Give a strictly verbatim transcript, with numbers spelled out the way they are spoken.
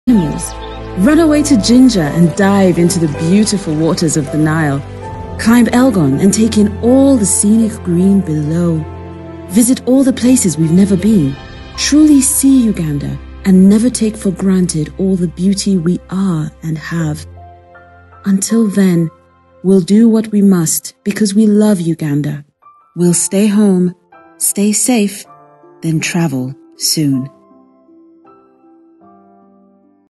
animals. Run away to Ginger and dive into the beautiful waters of the Nile. Climb Elgon and take in all the scenic green below. Visit all the places we've never been. Truly see Uganda and never take for granted all the beauty we are and have. Until then, we'll do what we must because we love Uganda. We'll stay home, stay safe, then travel soon.